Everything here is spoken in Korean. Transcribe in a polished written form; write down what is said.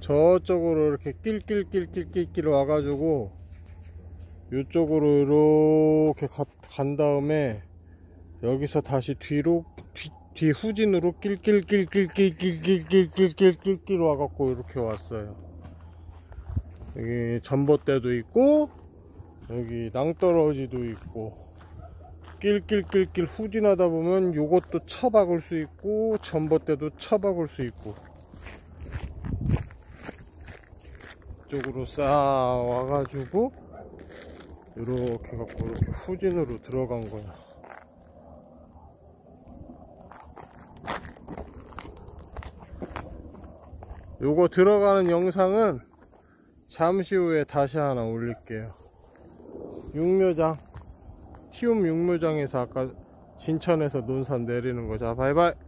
저쪽으로 이렇게 낄낄낄낄낄낄 와가지고 이쪽으로 이렇게 간 다음에 여기서 다시 뒤로 뒤 후진으로 낄낄낄낄낄낄낄낄낄낄 와갖고 이렇게 왔어요. 여기 전봇대도 있고 여기 낭떠러지도 있고 낄낄낄낄 후진하다 보면 요것도 쳐박을 수 있고 전봇대도 쳐박을 수 있고 이쪽으로 싹 와가지고 이렇게 갖고 이렇게 후진으로 들어간 거야. 요거 들어가는 영상은 잠시 후에 다시 하나 올릴게요. 육묘장 티움 육묘장에서 아까 진천에서 논산 내리는 거. 자, 바이바이.